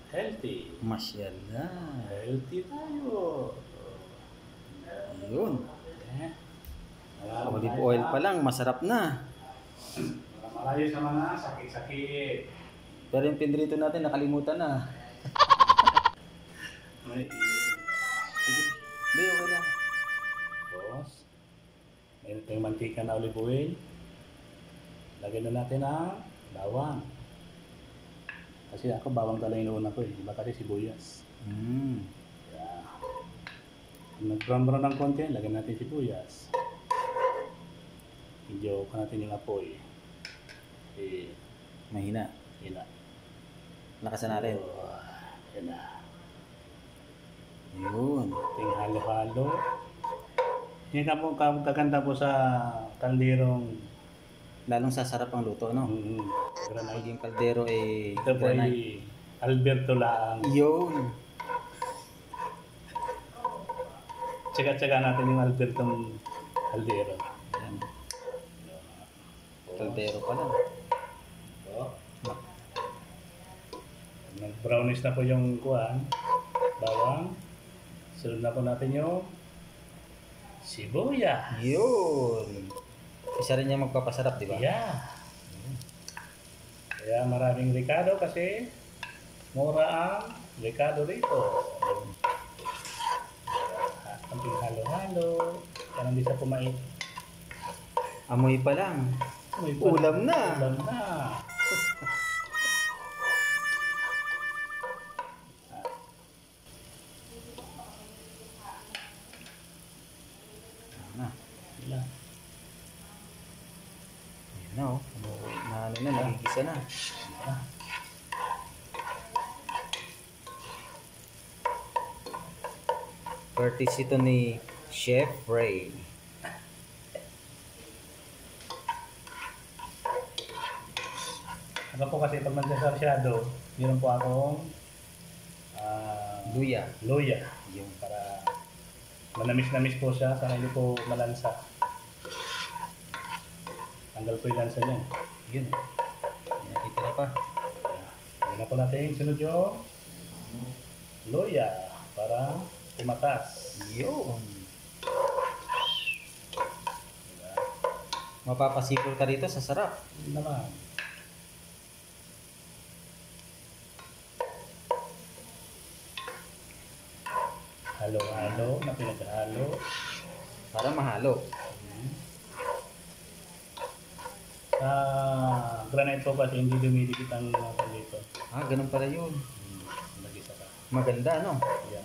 Healthy. Masyaallah. Healthy tayo. Ayun. Eh, Olive oil pa lang, masarap na. Malayo sa mga sakit-sakit. Pero yung pinrito natin, nakalimutan na. May Sige. Hindi, okay lang. Tapos, meron tayong mantika na olive oil. Lagyan na natin ang bawang. Kasi ako bawang talaga inuuna ko eh. Iba kasi sibuyas. Kaya, kung nag-brown-brown ng konti, lagyan natin sibuyas. Medyo pa natin yung apoy. Eh, Mahina. yun na. Lakasan natin. Yan na. Ayun. Ting halo-halo. Yan ka po, kaganda po sa kalderong Lalong sasarap ang luto, no? granite. Maging kaldero eh, Ito po ay Alberto Laang. Yun. Tsaga-tsaga natin yung Albertong kaldero. Yan. Kaldero pa lang. So, nag-brownish na po yung kuwan, bawang. Sunod na po natin yung sibuyas. Yun. Isa rin niya magpapasarap, di ba? Yeah. Kaya maraming ricado kasi mura ang ricado rito. Konting halo-halo. Kaya hindi siya pumait. Amoy pa lang. Uy, Ulam na. Ulam na. Na. Yan. Ayan na, oh. Na ano na, nagigisa na. Courtesy ito ni Chef Ray. Ako po kasi pag nagsasarsyado, meron po akong Luya. luya. Yung para manamis-namis po siya, para hindi po malansa. Tanggal po yung lansa niya. Yun. May nakitira pa. Hindi na po natin sunod yung luya para tumatas. Yun. Mapapasipol ka rito sa sarap. Yun naman. Halo-halo na pinaghalo. Para mahalo. Granite po kasi hindi dumidikit ang dito. Ah, ganun pala yun. Nag-isa ka. Maganda, no? Yeah.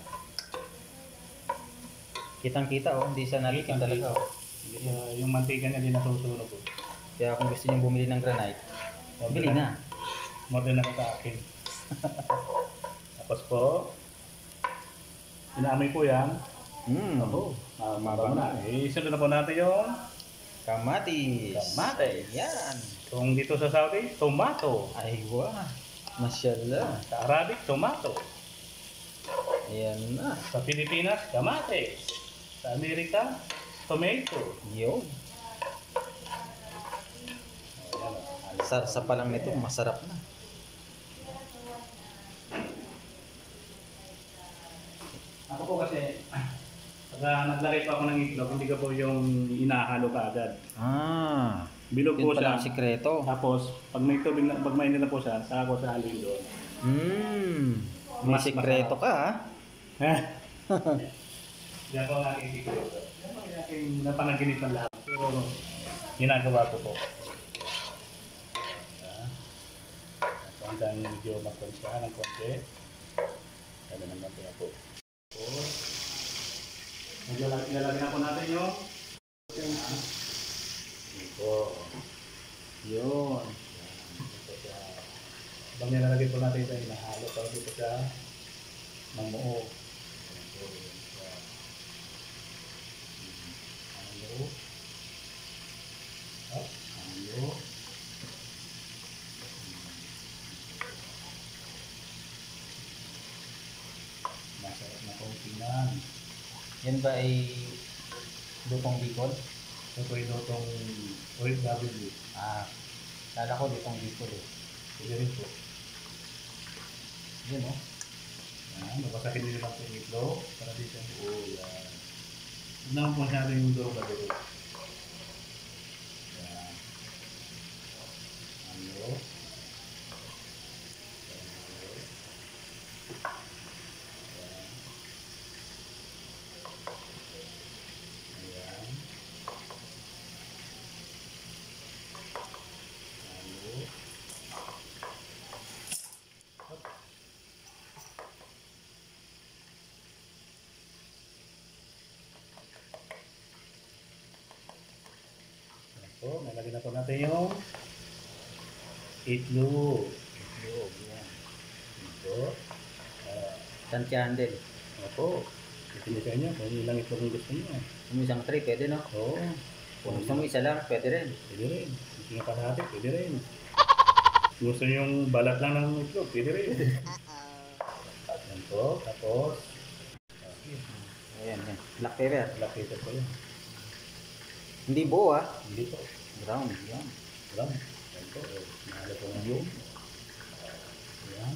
Kitang-kita, oh. Hindi siya nalikin talaga, oh. Yung mantika niya din nasusunog po. Kaya kung gusto niyo bumili ng granite, bili na. Modern na sa akin. Tapos po, inaamoy po yan. Oo. Mabango na. Isunod na po natin yung Kamatis. kamatis. Yan. Kung dito sa Saudi, tomato. Ay, wow. Masyaallah. Sa Arabic, tomato. Ayan na. Sa Pilipinas, kamatis. Sa Amerika, tomato. Yun. Sarsa pa lang nito, masarap na. Ako po kasi, pag naglagay pa ako ng itlog, hindi ko po yung inahalo ka agad. Ah. Bilog Yun po pala siya. ang sikreto. Tapos, pag may tubig na, pag mainit na po siya, saka ko sa halin doon. May Mas sikreto ka, ha? Yan po ang aking sikreto. Yan po ang aking napanaginip ng lahat. Pero, ginagawa ko po. So, hanggang medyo magkonsiyahan ng konti. Kaya naman natin ako. Ilalagay na po natin yung ito. Yun. Habang nilalagay po natin ito, hinahalo pa dito siya mamuo. Halo. Halo. Masarap na kautinan. Yan ba ay lutong bicol? Ito po ito itong OFW. Ah, kala ko lutong bicol, eh. Sige rin po. Yan o. Yan, babasakin nyo lang po yung itlog para di siya buo. Yan. Huwag naman po masyado yung durog na durog. Yan. Ano? Ayan. Halo. Ayan po, nalagyan na po natin yung itlog. Itlog, yan. Ito. Tansyahan din. Opo. Depende sa inyo kung ilang itlog ang gusto niyo. Kung isang tray, pwede no? Oo. Kung gusto mo isa lang, pwede rin. Pwede rin. Gusto nyo kalahati, pwede rin. Gusto nyo yung balat lang ng itlog, pwede rin. Yan po. Tapos, Ayan, yan. Black pepper. black pepper po yun. Hindi buo ah. Hindi po. Brown. Yan. Alam. Yan po. Nalo po ng yung. Yan.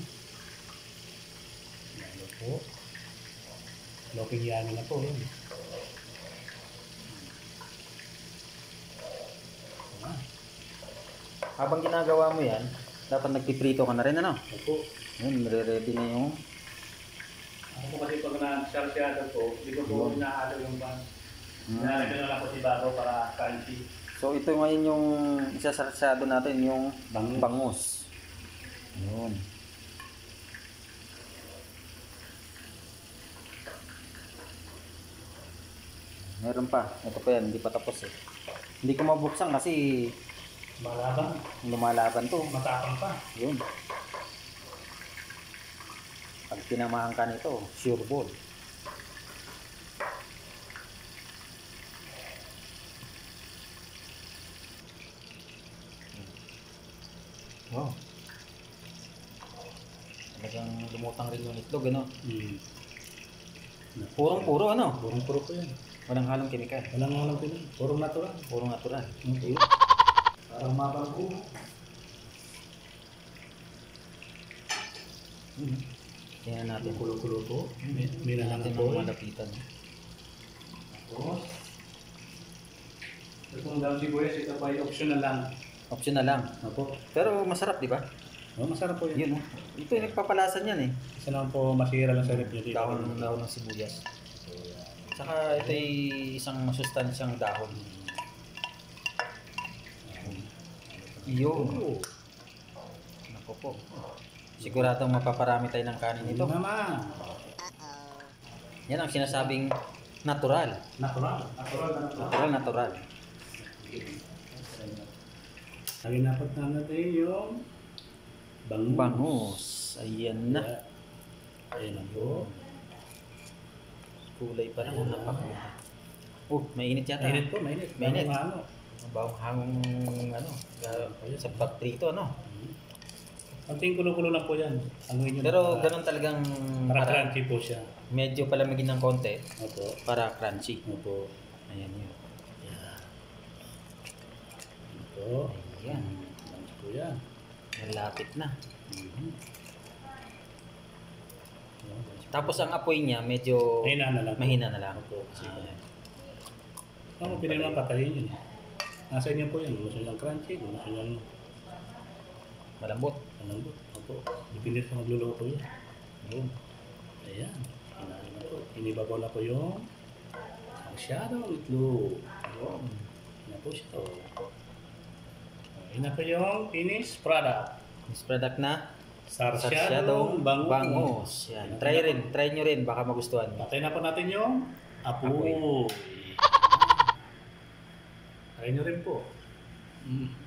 Nalo po. Loking yummy na po. Yan. Ayan. Habang ginagawa mo yan, dapat nagpiprito ka na rin ano? Opo. Yun, ready na yung Ako po kasi pag na-sarsyado po, hindi ko po inaalo yung pan. Hmm. Nalagyan na lang po si Bago para crunchy. So ito ngayon yung isasarsado natin, yung Bangus. bangus. Yun. Meron pa. Ito pa yan, hindi pa tapos eh. Hindi ko mabuksan kasi Malaban. lumalaban to. Matapang pa. Yun. Pag tinamahan ka nito, sure ball. Wow. Talagang lumutang rin yung itlog, ano? Hmm. Purong-puro, ano? Purong-puro po yan. Walang halong kemikal. Walang alam ko yun. Purong natural. Puro natural. Okay. Parang mabago. Tingnan natin. Kulo-kulo po. May Tingnan nalang natin po. ang malapitan. Tapos, itong daw sibuyas, ito pa yung optional lang. Option na lang. Opo. Pero masarap, di ba? Oh, masarap po yun. Yun, oh. Ito yung nagpapalasan yan eh. Isa lang po masira lang sa rep nyo dito. Dahon ng sibuyas. So, yan. Saka ito ay isang masustansyang dahon. Yun. Oh, Naku po. Siguradong mapaparami tayo ng kanin ito ito. naman. Yan ang sinasabing natural. Natural. Natural na natural. Natural, natural. Lagi napat na natin yung bangus. Bangus. Ayan na. Ayan na po. Kulay pa rin. Napakita. Oh, mainit yata. Mainit po, mainit. Mainit. Ano? Bawang hangong ano. Sa pagprito, ano. Konting kulo-kulo lang po yan. Hanguin nyo Pero na ganun talagang para para crunchy po siya. medyo palamigin ng konti Opo. para crunchy. Opo. Ayan yun. Yan. Ito. Ayan. Crunchy po yan. Malapit na. Mhm. Yan. Tapos ang apoy niya medyo Mahina na lang. mahina na lang. Opo. Kasi Ayan. kung pinili naman patayin yun. Nasa inyo po yan. Gusto nyo crunchy. Gusto nyo Malambot. malambot. Opo. Depende sa magluluto yan. Yun. Ayan. Hinalo na po. Inibabaw na po yung sarsyadong itlog. Ayun. Yan po siya. Ayan na po yung finished product. This product na Sarsyadong bangus. bangus. Yan. Try rin. Try nyo rin. Baka magustuhan nyo. Patay na po natin yung apoy. Apoy. Try nyo rin po. Mm.